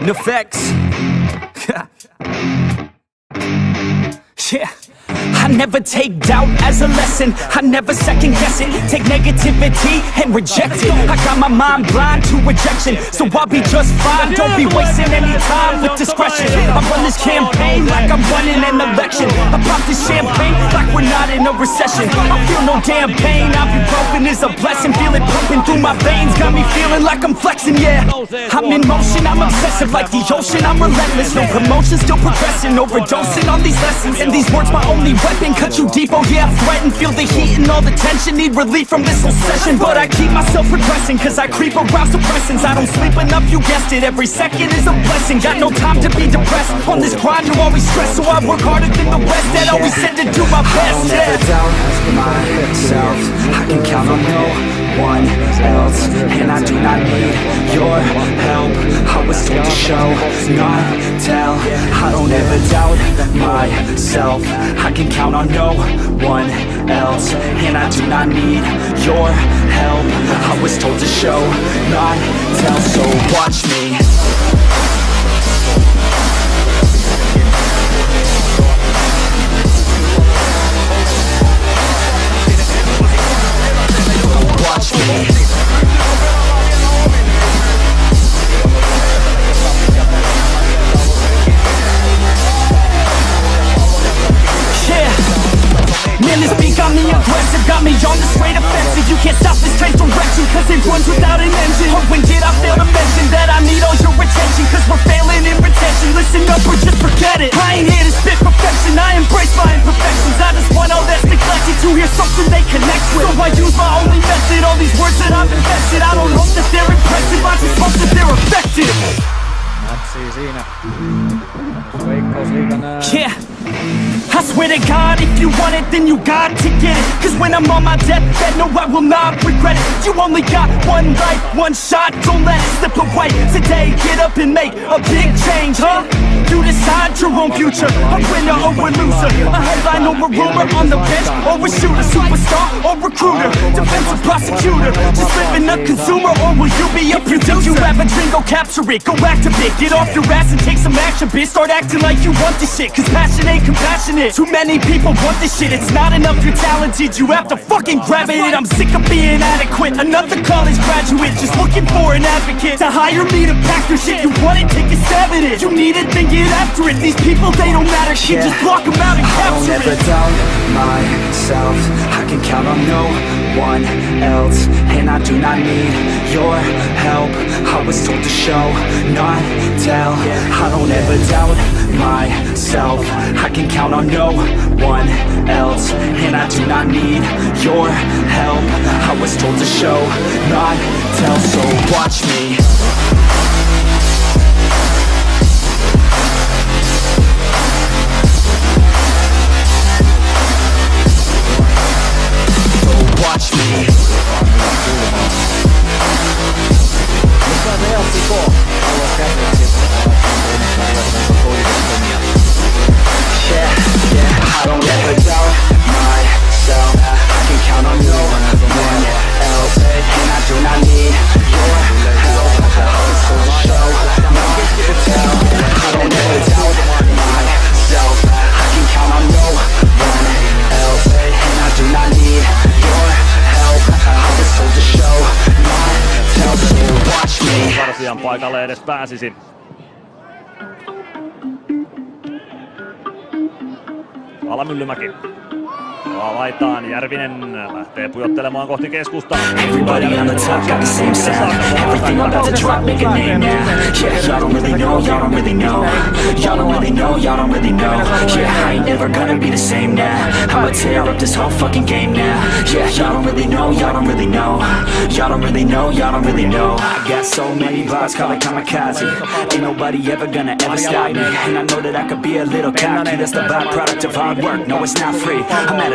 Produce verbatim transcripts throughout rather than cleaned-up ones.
N-F-X. Yeah. I never take doubt as a lesson. I never second guess it. Take negativity and reject it. I got my mind blind to rejection, so I'll be just fine. Don't be wasting any time with discretion. I run this campaign like I'm running an election. I pop this champagne like we're not in a recession. I feel no damn pain. Ibuprofen is a blessing. Feel it pumping through my veins. Got me feeling like I'm flexing, yeah. I'm in motion, I'm obsessive like the ocean. I'm relentless, no promotion, still progressing. Overdosing on these lessons, and these words my only weapon. Cut you deep, oh yeah, I threaten. Feel the heat and all the tension. Need relief from this whole session, but I keep myself progressing, cause I creep around suppressants. I don't sleep enough, you guessed it. Every second is a blessing. Got no time to be depressed. On this grind you always stress, so I work harder than the rest. That always said to do my best, yeah. I don't ever doubt myself. I can count on no one else, and I do not need your help. I was told to show, not tell. I don't ever doubt myself. I can count on no one else, and I do not need your help. I was told to show, not tell. So watch me. Watch me. Man, this beat got me aggressive, got me on the straight offensive. You can't stop this straight direction, cause it runs without an engine. Oh, when did I fail to mention that I need all your attention? Cause we're failing in retention. Listen up or just forget it. I ain't here to spit perfection, I embrace my imperfections. I just want all that's neglected to hear something they connect with. So I use my only method, all these words that I've invested. I don't hope that they're impressive, I just hope that they're effective. Natsi siinä. Veikkausliigan yeah. I swear to God, if you want it, then you got to get it. Cause when I'm on my deathbed, no, I will not regret it. You only got one life, one shot, don't let it slip away. Today, get up and make a big change, huh? You decide your own future, a winner or a loser, a headline or a rumor, on the bench or a shooter, superstar or recruiter, defensive prosecutor, just living a consumer, or will you be a producer? If you have a dream, go capture it, go activate, get off your ass and take some action, bitch. Start acting like you want this shit, cause passion ain't compassionate. Too many people want this shit, it's not enough you're talented, you have to fucking grab it. I'm sick of being adequate, another college graduate, just looking for an advocate to hire me to pack your shit. You want it, take a stab at it, you need it, then get after it. These people, they don't matter, shit, yeah. Just block them out and capture it. I don't ever doubt myself. I can count on no one else, and I do not need your help. I was told to show, not tell. I don't ever doubt myself. I can count on no one else, and I do not need your help. I was told to show, not tell. So watch me. Watch me. Yeah, yeah, I don't ever doubt myself. I can count on no one else, and I do not need your help. I was told to show, not to tell. I don't ever doubt myself. I can count on no one else, and I do not need your help. I was told to show, not tell. So watch me. Varsian paikalle edes pääsisin. Ala Myllymäki. Laitaan, Järvinen lähtee pujottelemaan kohti keskustaa. Everybody on the top got the same sound. Everything I'm about to drop, make a name now. Yeah, y'all don't really know, y'all don't really know. Y'all don't really know, y'all don't really know. Yeah, I ain't never gonna be the same now. I'ma tear up this whole fucking game now. Yeah, y'all don't really know, y'all don't really know. Y'all don't really know, y'all don't really know. I got so many vibes, call it kamikaze. Ain't nobody ever gonna ever stop me. And I know that I could be a little cocky. That's the byproduct of hard work, no it's not free. I'm at a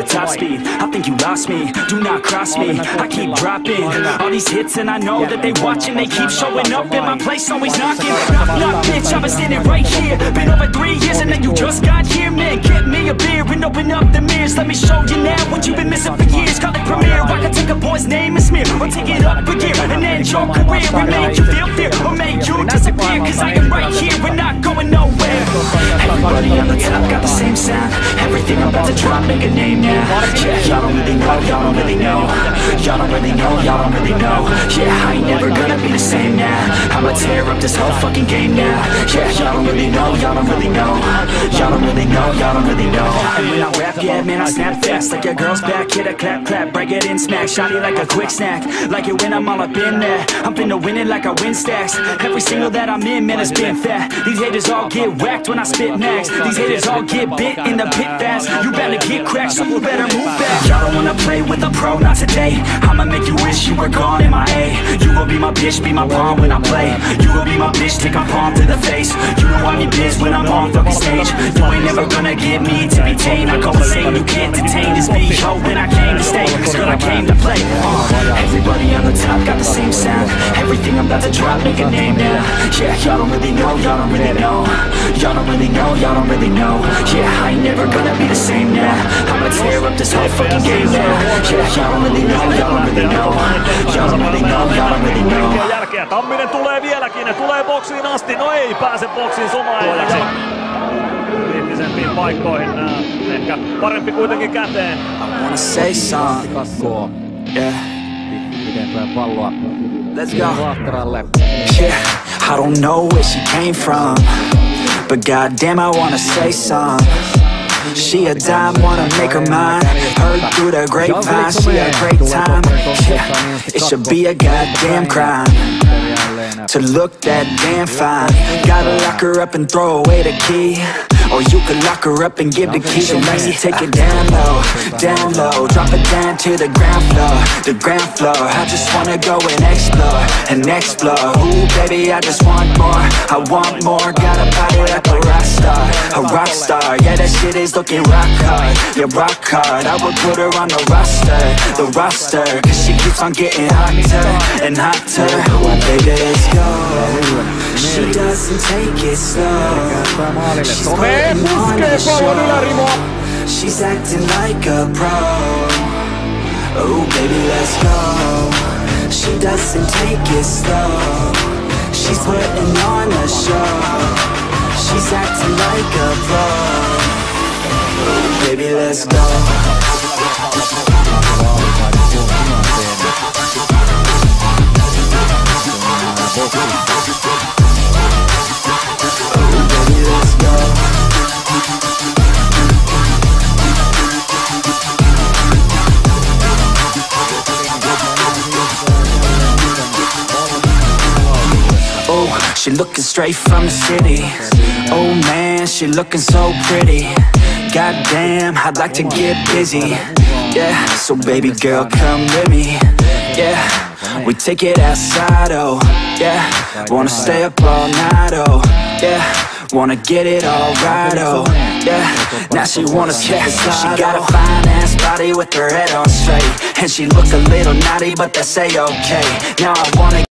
top speed. I think you lost me, do not cross me. I keep dropping all these hits and I know that they watching. They keep showing up in my place, always knocking. Knock, knock, bitch, I've been standing right here. Been over three years and then you just got here. Man, get me a beer and open up the mirrors. Let me show you now what you've been missing for years. Call it premiere, I can take a boy's name and smear, or take it up a gear and end your career and make you feel fear, or make you disappear. Cause I am right here, we're not going nowhere. Everybody on the top got the same sound. Everything I'm about to drop, make a name now. Yeah, y'all don't really know, y'all don't really know. Y'all don't really know, y'all don't really know. Yeah, I ain't never gonna be the same now. I'ma tear up this whole fucking game now. Yeah, y'all don't really know, y'all don't really know. Y'all don't really know, y'all don't really know. And when I rap, yeah, man, I snap fast. Like your girl's back, hit a clap, clap, break it in, smack. Shawty like a quick snack, like it when I'm all up in there. I'm finna win it like I win stacks. Every single that I'm in, man, it's been fat. These haters all get whacked when I spit next. These haters all get bit in the pit fast. You better get cracked, so you better move back. Y'all don't wanna play with a pro, not today. I'ma make you wish you were gone in my A. You gon' be my bitch, be my pawn when I play. You gon' be my bitch, take my palm to the face. You know I need biz when I'm on fucking stage. You ain't never gonna get me to be tame. I go insane, you can't detain this beat. Yo, when I came to stay, cause girl, I came to play. uh, Everybody on the top got the same sound. Everything I'm about to drop, make a name now. Yeah, y'all don't really know, y'all don't really know. Y'all don't really know, y'all don't really know. Yeah, I ain't never gonna be the same now. I'ma tear up this whole fucking game now. Yeah, y'all don't really know, y'all don't really know. Y'all don't really know, y'all don't really know. Jälkeen Tamminen tulee vieläkin, ne tulee boksiin asti, no ei pääse boksiin somaajaksi. Kriittisempiin paikkoihin, ehkä parempi kuitenkin käteen. I wanna say something. Yeah. Let's go. Yeah, I don't know where she came from, but goddamn, I wanna say some. She a dime, wanna make her mine. Heard through the grapevine, she a great time. Yeah, it should be a goddamn crime to look that damn fine. Gotta lock her up and throw away the key, or you could lock her up and give the key. So maybe take it down low, down low. Drop it down to the ground floor, the ground floor. I just wanna go and explore, and explore. Ooh, baby, I just want more, I want more. Got a body like a rock star, a rock star. Yeah, that shit is looking rock hard, yeah, rock hard. I would put her on the roster, the roster. Cause she keeps on getting hotter and hotter. Ooh, baby, let's go. She doesn't take it slow. She's putting on a show. She's acting like a pro. Oh, baby, let's go. She doesn't take it slow. She's putting on a show. She's acting like a pro. Oh, baby, let's go. She looking straight from the city. Oh man, she looking so pretty. Goddamn, I'd like to get busy. Yeah, so baby girl, come with me. Yeah, we take it outside, oh yeah. Wanna stay up all night, oh yeah. Wanna get it all right, oh yeah. Now she wanna slip and slide. She got a fine ass body with her head on straight, and she look a little naughty, but that's a-okay. Now I wanna